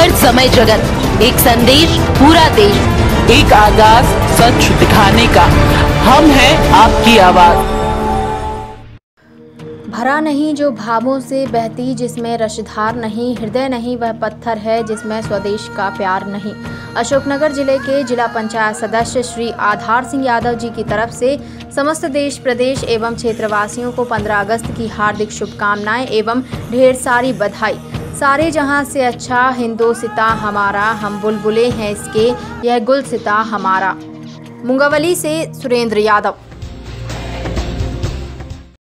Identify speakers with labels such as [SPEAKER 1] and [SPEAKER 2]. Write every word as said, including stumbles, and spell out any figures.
[SPEAKER 1] हर समय जगत, एक संदेश पूरा देश,
[SPEAKER 2] एक आगाज सच दिखाने का, हम हैं आपकी आवाज।
[SPEAKER 3] भरा नहीं जो भावों से बहती, जिसमें रसधार नहीं, हृदय नहीं वह पत्थर है जिसमें स्वदेश का प्यार नहीं। अशोकनगर जिले के जिला पंचायत सदस्य श्री आधार सिंह यादव जी की तरफ से समस्त देश प्रदेश एवं क्षेत्रवासियों को पंद्रह अगस्त की हार्दिक शुभकामनाएं एवं ढेर सारी बधाई। सारे जहां से अच्छा हिंदोसिता हमारा, हम बुलबुलें हैं इसके, यह गुलसिता हमारा। मुंगावली से सुरेंद्र यादव।